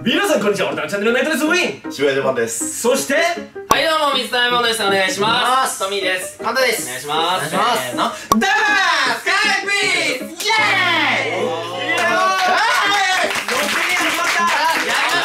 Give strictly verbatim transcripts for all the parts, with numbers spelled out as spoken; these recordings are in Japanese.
皆さんこんにちは。俺たちチャンネルナイトです。ウィン渋谷ジャパンです。 そしてはいどうも水溜りボンドです。お願いします。トミーです。カンタです。お願いします。お願いします。せーの。ダースカイピースイエーイ。ろくにん集まった。やりま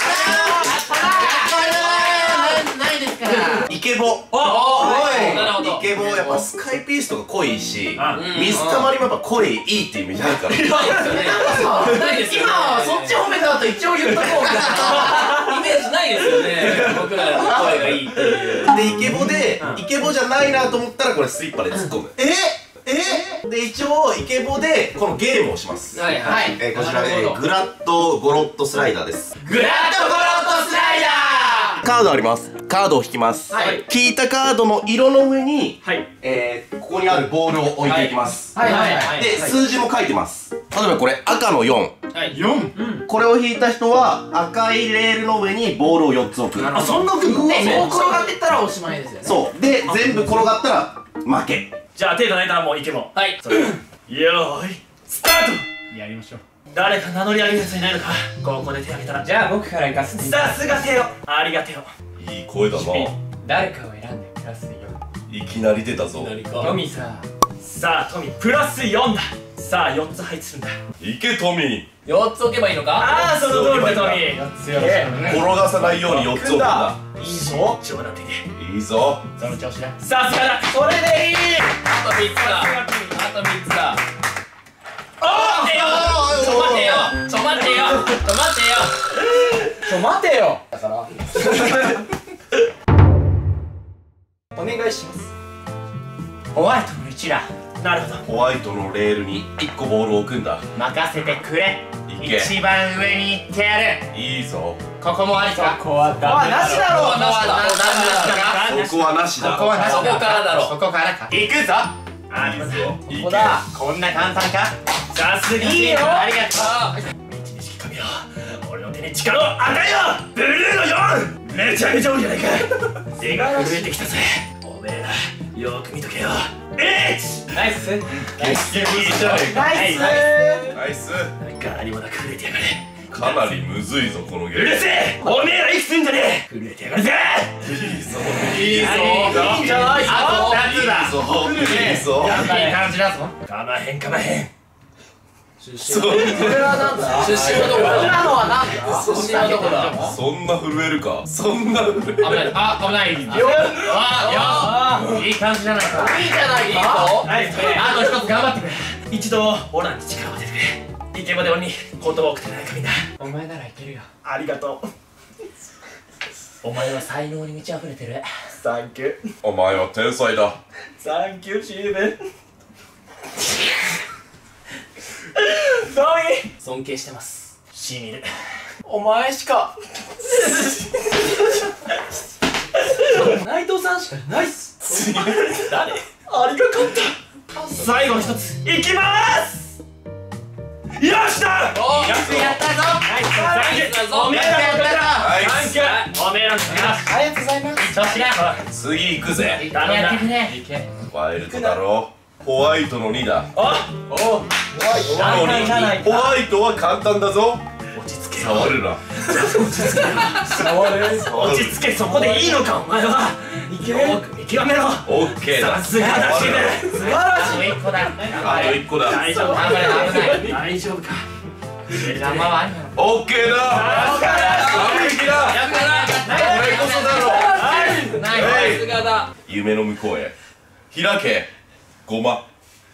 したー。ないですから。 イケボ。 おい。なるほど。 イケボやっぱスカイピースとか濃いし、 うん水たまりもやっぱ声いいっていう意味じゃないから。 ないですよね。今はそっち褒めた後一応言っとこうみたいなイメージないですよね。僕らの声がいいっていう。 でイケボでイケボじゃないなと思ったらこれスイッパで突っ込む。ええで一応イケボでこのゲームをします。 はいはい。 えこちらでグラッとゴロッとスライダーです。 グラッとゴロッとスライダー。 カードあります。カードを引きます。 はい。 引いたカードの色の上に、 はいえー、ここにあるボールを置いていきます。 はいはいはい。 で、数字も書いてます。例えばこれ赤のよん。 はい。 よん。 これを引いた人は赤いレールの上にボールをよっつ置く。 あ、そんな置くの？ で、そう転がってったらおしまいですよね。 そう。で、全部転がったら負け。 じゃあ手がないたらもういけも。 はい。 よーいスタート。やりましょう。誰か名乗り上げるやついないのか。ここで手挙げたら。 じゃあ僕から行かせていただきます。 さすがテオ、ありがてよ。 いい声だな。 誰かを選んでプラスよん。 いきなり出たぞ。 何か。 トミーさん、 さあトミープラスよんだ。さあよっつ配置するんだ。 いけトミよっつ置けばいいのか。 ああその通りだトミー。 よっつよろしくおー。 願いし転がさないようによっつ置くんだ。 いいぞ超なっていて。 いいぞ。 ます。その調子だ。 さすがだ。それでいい。 あとみっつだ。あとみっつだ。 おーテオ。 ちょ待てよ。ちょ待てよ。ちょ待てよ。 ちょ待てよ。だからお願いします。ホワイトの一覧なるほど。 ホワイトのレールにいっこボールを置くんだ。 任せてくれ。 いけ。 一番上に行ってやる。 いいぞ。 ここもありか。 ここはダメだろ。なしだろ。 ここはなしだ。 そこはなしだ。 ここはなしだ。 ここからだろ。 ここからか。行くぞ。 あいいぞ。いけ。 ここだ。こんな簡単か。 さすがいいよ。ありがとう。 導き神よ、俺の手に力を与えよう。ブルーのよん。めちゃめちゃ多いじゃないか。手が震えてきたぜ。おめえらよく見とけよ。えいナイス。 決してむずいじゃねえか。 ナイス。 ナイス。 柄にもなく震えてやがれ。 かなりむずいぞこのゲーム。 うるせえ。おめえら生きてんじゃねえ。震えてやがるぜ。 いいぞ。いいぞ。 いいじゃないか。 あとふたつだ。 いいぞ。いいぞ。 いい感じだぞ。 かまへんかまへん。 そう。 これはなんだ。 出身はどこだ。 今のはなんだ。 出身はどこだ。 そんな震えるか。そんな震える。 危ない。あ、危ない。よ。あ、よ。 いい感じじゃないか。 いいじゃないか。 ナイス。 あと一つ頑張ってくれ。 一度オラに力を当ててくれ。イケボで俺に言葉を送ってないかみんな。 お前ならいけるよ。 ありがとう。 お前は才能に満ち溢れてる。 サンキュー。 お前は天才だ。 サンキューシーベン。トミー尊敬してます。 しみる。 お前しか。内藤さんしかいないっす。 誰？ありがかった。最後の一ついきまーす。よっしゃ。 おー、 よくやったぞ。 サンキュー。おめえらのおめえら。サンキュー。おめえらのおめえら。 ありがとうございます。 調子だ。 次行くぜ。 頼んだ。 やってくれ。いけ。 ワイルドだろ。ホワイトのにだ。 おお。 なのに簡単じゃないかホワイトは簡単だぞ。 落ち着けよ。 触るな。 触る。 落ち着け。そこでいいのかお前は。 いけ。 よく見極めろ。 オッケーだ。 さすがだしね。 素晴らしい。一個だ。 あといっこだ。 大丈夫か。 危ない危ない大丈夫か。 邪魔はありなの。 オッケーだ。完璧だ。 やったな。 これこそだろ。 ナイス。さすがだ。 夢の向こうへ開け。ごま。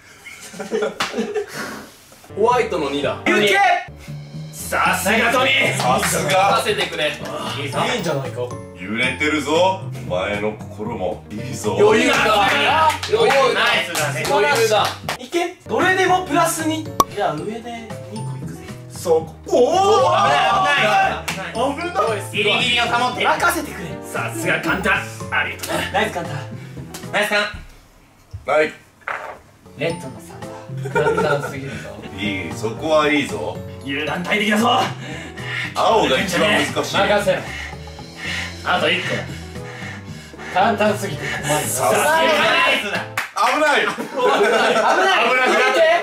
ホワイトのにだ。 いけ。 さすがトミー。 さす任が。 せてくれ。 いいんじゃないか。 揺れてるぞ。お前の心もいいぞ。 余裕だ。余裕だ。 ナイスだね。 余裕だ。 いけ。どれでもプラスに。じゃあ上でにこいくぜ。 そう。おお。 危ない危ない危ない。ギリギリを保って任せてくれ。 さすが簡単。ありがとうな。 ナイスカンタ。ナイスカン。 はい。 レッドのさんだ。簡単すぎるぞ。 いい。そこはいいぞ。 油断大敵だぞ。 青が一番難しい。 任せろ。あといっこだ。簡単すぎて困る。 さすが。 ナイスだ。 危ない。 危ない危ない。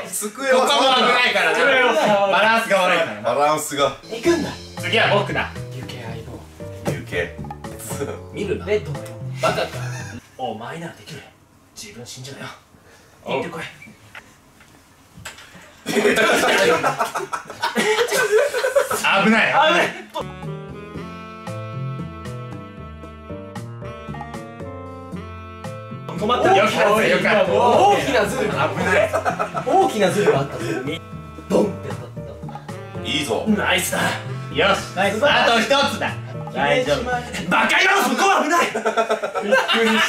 机はいからな。バランスが悪いからな。 バランスが。 行くんだ。次は僕だ。 ケ見るな。 レッドだよ。 バカか。 お前ならできる。自分信じろよ。行ってこい。 危ない。 あぶね。止まった。 よかったよかった。 大きなズルが。 危ない。 大きなズルがあったぞ。ドンって当たっいいぞ。 ナイスだ。 よし。ナイス。あと一つだ。大丈夫。 バカ野郎、そこは危ない。 びっくりした。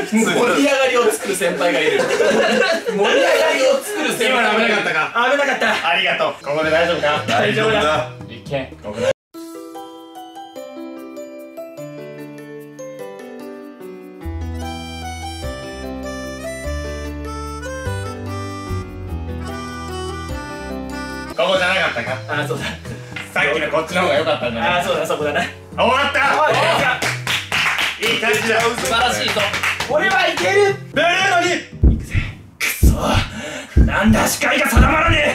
盛り上がりを作る先輩がいる。盛り上がりを作る先今の危輩がいる。 なかったか。 危なかった。 ありがとう。ここで大丈夫か。 大丈夫だ。 いけ。ここで。ここじゃなかったか。 あー、そうだ。 さっきのこっちの方が良かったんじゃない。 あー、そうだ、そこだな。 終わったおい、 いい感じだ。 素晴らしいぞ。 俺はいける。ブルーノに行くぜ。くそー、なんだ視界が定まらね